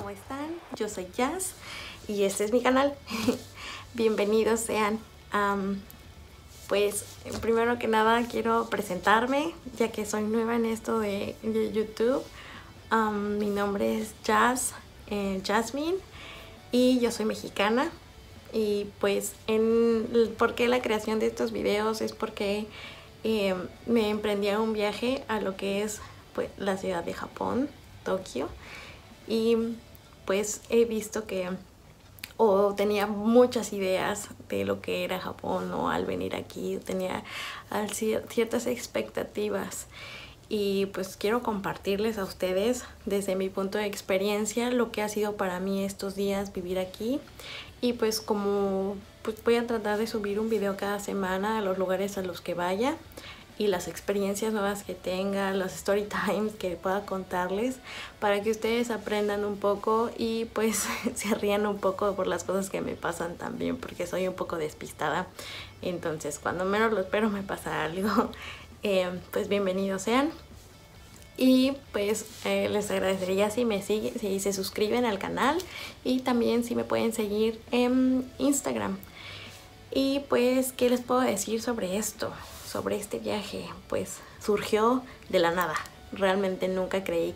¿cómo están? Yo soy Jazz y este es mi canal. Bienvenidos sean. Pues primero que nada quiero presentarme, ya que soy nueva en esto de YouTube. Mi nombre es Jazz, Jasmine, y yo soy mexicana. Y pues ¿por qué la creación de estos videos? Es porque me emprendí a un viaje a lo que es pues la ciudad de Japón, Tokio, y pues he visto que tenía muchas ideas de lo que era Japón, ¿no? Al venir aquí tenía ciertas expectativas y pues quiero compartirles a ustedes desde mi punto de experiencia lo que ha sido para mí estos días vivir aquí. Y pues como voy a tratar de subir un video cada semana a los lugares a los que vaya y las experiencias nuevas que tenga, los story times que pueda contarles, para que ustedes aprendan un poco y pues se rían un poco por las cosas que me pasan también, porque soy un poco despistada. Entonces cuando menos lo espero me pasa algo. Pues bienvenidos sean. Y pues les agradecería si me siguen, si se suscriben al canal, y también si me pueden seguir en Instagram. Y pues, ¿qué les puedo decir sobre esto? Sobre este viaje, pues surgió de la nada. Realmente nunca creí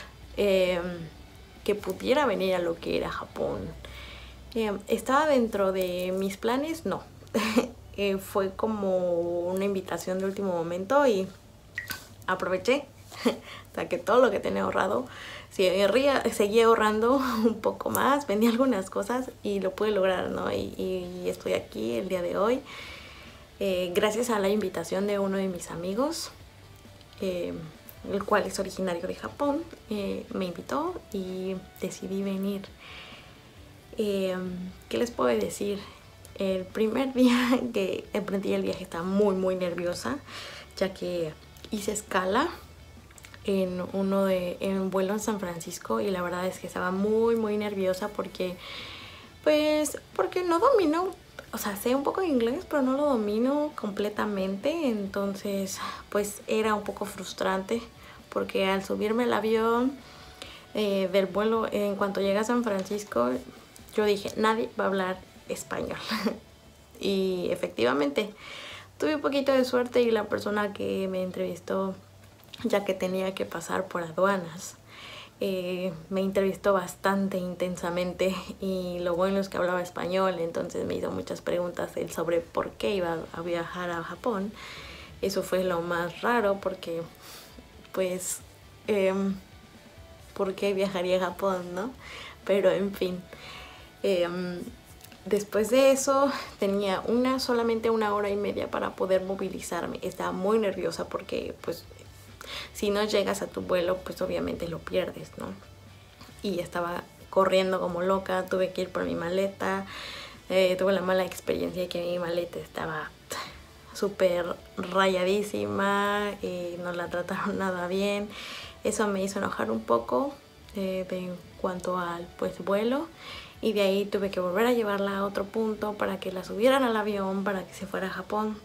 que pudiera venir a lo que era Japón. ¿Estaba dentro de mis planes? No. Fue como una invitación de último momento y aproveché. Saqué todo lo que tenía ahorrado, seguía ahorrando un poco más, vendí algunas cosas y lo pude lograr, ¿no? Y estoy aquí el día de hoy. Gracias a la invitación de uno de mis amigos, el cual es originario de Japón, me invitó y decidí venir. ¿Qué les puedo decir? El primer día que emprendí el viaje estaba muy nerviosa, ya que hice escala en un vuelo en San Francisco, y la verdad es que estaba muy nerviosa porque no domino. O sea, sé un poco de inglés, pero no lo domino completamente. Entonces, pues era un poco frustrante porque al subirme al avión del vuelo, en cuanto llegué a San Francisco, yo dije, nadie va a hablar español. Y efectivamente, tuve un poquito de suerte y la persona que me entrevistó, ya que tenía que pasar por aduanas, me entrevistó bastante intensamente, y lo bueno es que hablaba español. Entonces me hizo muchas preguntas sobre por qué iba a viajar a Japón. Eso fue lo más raro porque pues ¿por qué viajaría a Japón, no? Pero en fin, después de eso tenía solamente 1 hora y media para poder movilizarme. Estaba muy nerviosa porque pues si no llegas a tu vuelo, pues obviamente lo pierdes, ¿no? Y estaba corriendo como loca, tuve que ir por mi maleta. Tuve la mala experiencia de que mi maleta estaba súper rayadísima, no la trataron nada bien. Eso me hizo enojar un poco en cuanto al vuelo, y de ahí tuve que volver a llevarla a otro punto para que la subieran al avión para que se fuera a Japón.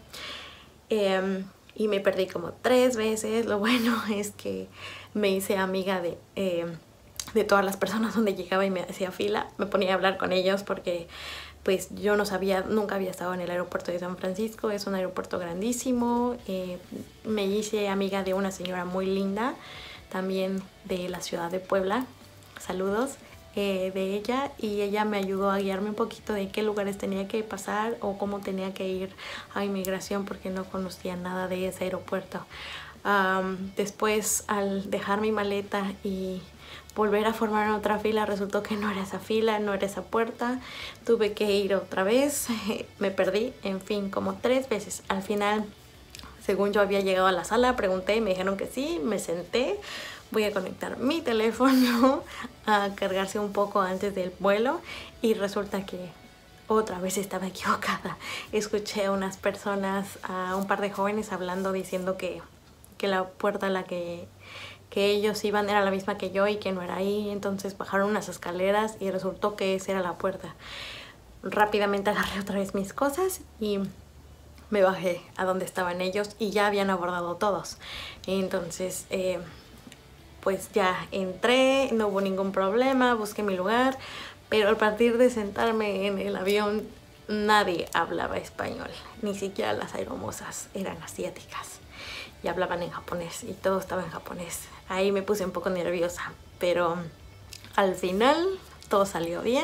Y me perdí como 3 veces. Lo bueno es que me hice amiga de todas las personas donde llegaba y me hacía fila. Me ponía a hablar con ellos porque pues yo no sabía, nunca había estado en el aeropuerto de San Francisco. Es un aeropuerto grandísimo. Me hice amiga de una señora muy linda, también de la ciudad de Puebla. Saludos. De ella, y ella me ayudó a guiarme un poquito de qué lugares tenía que pasar o cómo tenía que ir a inmigración, porque no conocía nada de ese aeropuerto. Después, al dejar mi maleta y volver a formar otra fila, resultó que no era esa fila, no era esa puerta. Tuve que ir otra vez, me perdí, en fin, como 3 veces. Al final, según yo había llegado a la sala, pregunté y me dijeron que sí, me senté. Voy a conectar mi teléfono a cargarse un poco antes del vuelo, y resulta que otra vez estaba equivocada. Escuché a unas personas, a un par de jóvenes hablando, diciendo que la puerta a la que ellos iban era la misma que yo y que no era ahí. Entonces bajaron unas escaleras y resultó que esa era la puerta. Rápidamente agarré otra vez mis cosas y me bajé a donde estaban ellos, y ya habían abordado todos. Entonces pues ya entré, no hubo ningún problema, busqué mi lugar, pero al partir de sentarme en el avión nadie hablaba español, ni siquiera las aeromosas eran asiáticas y hablaban en japonés y todo estaba en japonés. Ahí me puse un poco nerviosa, pero al final todo salió bien.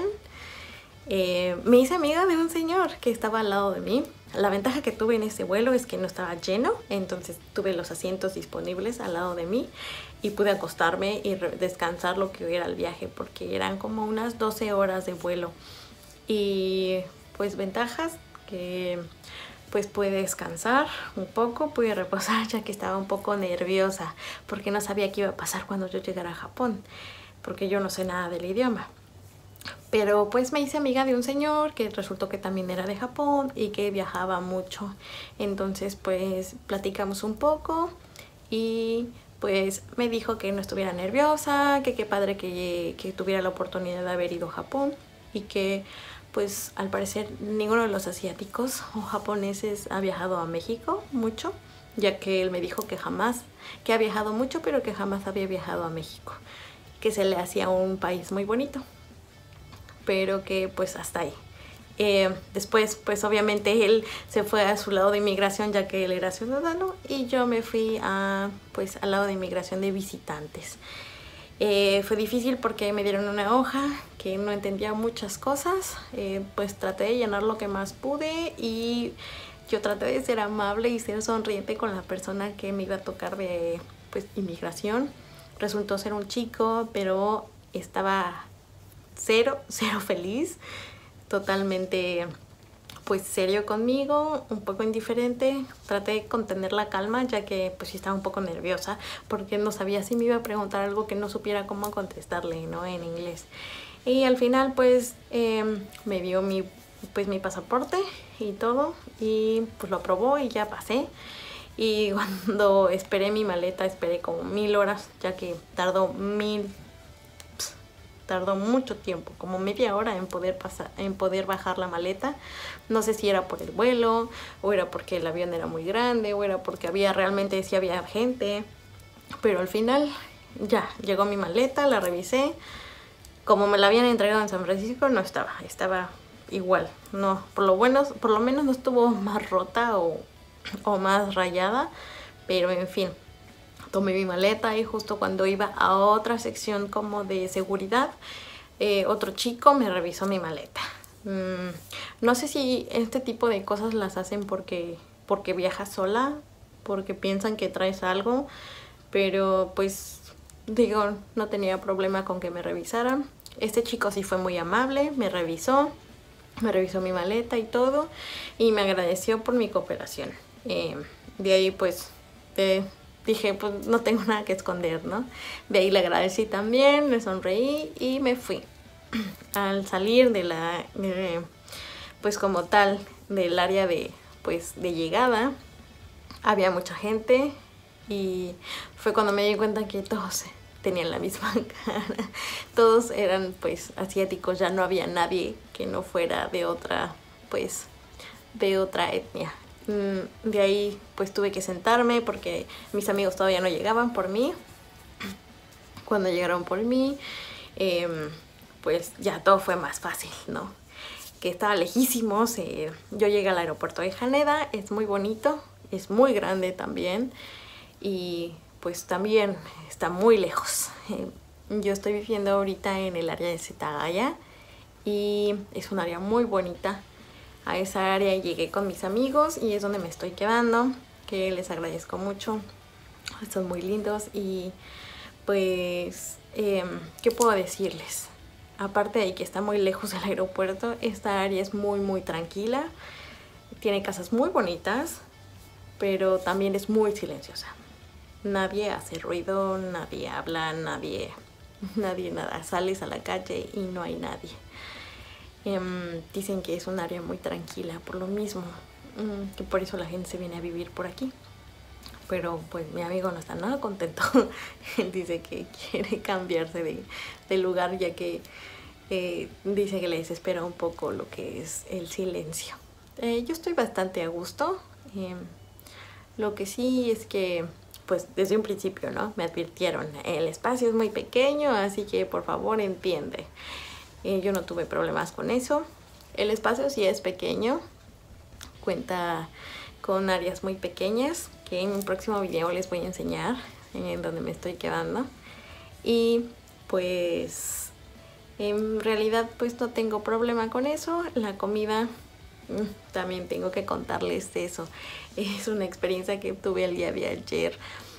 Me hice amiga de un señor que estaba al lado de mí. La ventaja que tuve en ese vuelo es que no estaba lleno, entonces tuve los asientos disponibles al lado de mí y pude acostarme y descansar lo que era el viaje, porque eran como unas 12 horas de vuelo. Y pues ventajas que pues pude descansar un poco, pude reposar, ya que estaba un poco nerviosa porque no sabía qué iba a pasar cuando yo llegara a Japón, porque yo no sé nada del idioma. Pero pues me hice amiga de un señor que resultó que también era de Japón y que viajaba mucho. Entonces pues platicamos un poco y pues me dijo que no estuviera nerviosa, que qué padre que tuviera la oportunidad de haber ido a Japón y que pues al parecer ninguno de los asiáticos o japoneses ha viajado a México mucho, ya que él me dijo que jamás, que ha viajado mucho pero que jamás había viajado a México, que se le hacía un país muy bonito, pero que pues hasta ahí. Después pues obviamente él se fue a su lado de inmigración, ya que él era ciudadano, y yo me fui a pues al lado de inmigración de visitantes. Fue difícil porque me dieron una hoja que no entendía muchas cosas, pues traté de llenar lo que más pude y yo traté de ser amable y ser sonriente con la persona que me iba a tocar de pues inmigración. Resultó ser un chico, pero estaba cero feliz, totalmente pues serio conmigo, un poco indiferente. Traté de contener la calma, ya que pues sí estaba un poco nerviosa porque no sabía si me iba a preguntar algo que no supiera cómo contestarle, ¿no?, en inglés. Y al final pues me dio mi pasaporte y todo, y pues lo aprobó y ya pasé. Y cuando esperé mi maleta, esperé como 1000 horas, ya que tardó mucho tiempo, como media hora en poder bajar la maleta. No sé si era por el vuelo, o era porque el avión era muy grande, o era porque realmente sí había gente, pero al final ya llegó mi maleta, la revisé. Como me la habían entregado en San Francisco, no estaba igual, no, por lo menos no estuvo más rota o más rayada, pero en fin. Tomé mi maleta y justo cuando iba a otra sección como de seguridad, otro chico me revisó mi maleta. No sé si este tipo de cosas las hacen porque viajas sola, porque piensan que traes algo, pero pues digo, no tenía problema con que me revisaran. Este chico sí fue muy amable, me revisó mi maleta y todo, y me agradeció por mi cooperación. De ahí pues dije, pues no tengo nada que esconder, ¿no? De ahí le agradecí también, le sonreí y me fui. Al salir pues como tal, del área de llegada, había mucha gente y fue cuando me di cuenta que todos tenían la misma cara. Todos eran pues asiáticos, ya no había nadie que no fuera de otra etnia. De ahí pues tuve que sentarme porque mis amigos todavía no llegaban por mí. Cuando llegaron por mí, pues ya todo fue más fácil, ¿no? Que estaba lejísimos. Yo llegué al aeropuerto de Haneda, es muy bonito, es muy grande también, y pues también está muy lejos. Yo estoy viviendo ahorita en el área de Setagaya y es un área muy bonita. A esa área llegué con mis amigos y es donde me estoy quedando, que les agradezco mucho. Son muy lindos y pues, ¿qué puedo decirles? Aparte de que está muy lejos del aeropuerto, esta área es muy tranquila. Tiene casas muy bonitas, pero también es muy silenciosa. Nadie hace ruido, nadie habla, nadie nada. Sales a la calle y no hay nadie. Dicen que es un área muy tranquila por lo mismo, que por eso la gente se viene a vivir por aquí. Pero pues mi amigo no está nada contento. Él dice que quiere cambiarse de lugar, ya que dice que le desespera un poco lo que es el silencio. Yo estoy bastante a gusto. Lo que sí es que pues desde un principio, ¿no? Me advirtieron, el espacio es muy pequeño, así que por favor entiende. Yo no tuve problemas con eso. El espacio sí es pequeño, cuenta con áreas muy pequeñas que en un próximo video les voy a enseñar en donde me estoy quedando. Y pues en realidad pues no tengo problema con eso. La comida, también tengo que contarles eso. Es una experiencia que tuve el día de ayer.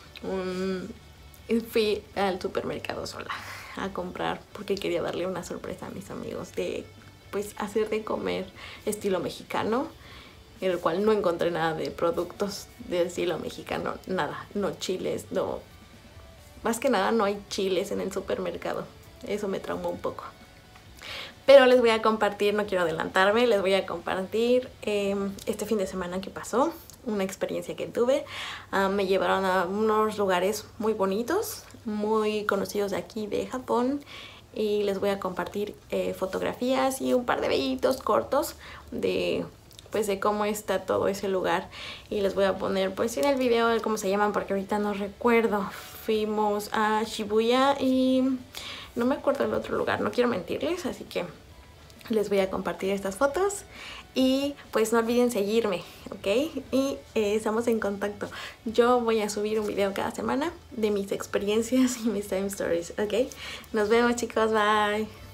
Fui al supermercado sola a comprar porque quería darle una sorpresa a mis amigos de pues hacer de comer estilo mexicano, en el cual no encontré nada de productos de estilo mexicano, nada, no chiles, no, más que nada no hay chiles en el supermercado. Eso me traumó un poco. Pero les voy a compartir, no quiero adelantarme, les voy a compartir este fin de semana que pasó, una experiencia que tuve. Me llevaron a unos lugares muy bonitos, muy conocidos de aquí de Japón, y les voy a compartir fotografías y un par de videitos cortos de pues de cómo está todo ese lugar, y les voy a poner pues en el video el cómo se llaman porque ahorita no recuerdo. Fuimos a Shibuya y no me acuerdo el otro lugar, no quiero mentirles, así que les voy a compartir estas fotos. Y pues no olviden seguirme, ¿ok? Y estamos en contacto. Yo voy a subir un video cada semana de mis experiencias y mis time stories, ¿ok? Nos vemos, chicos, bye.